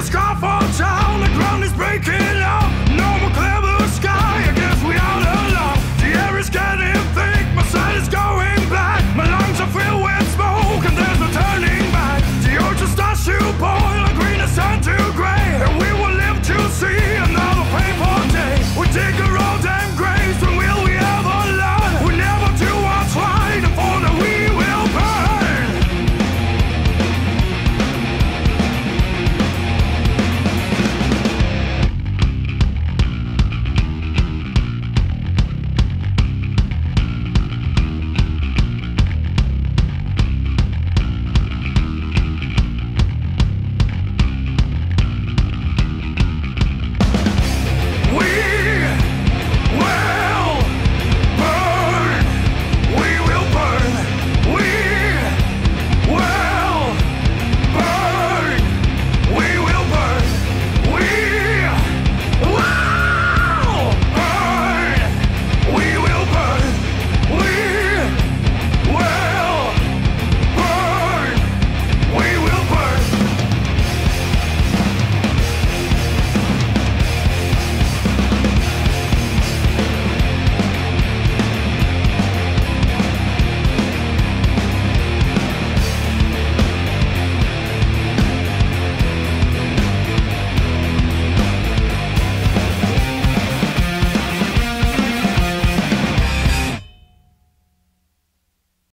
sky falls down, the ground is breaking up. No more clear blue sky, I guess we out alone. The air is getting thick, my sight is going black. My lungs are filled with smoke and there's no turning back. The ocean starts to pour.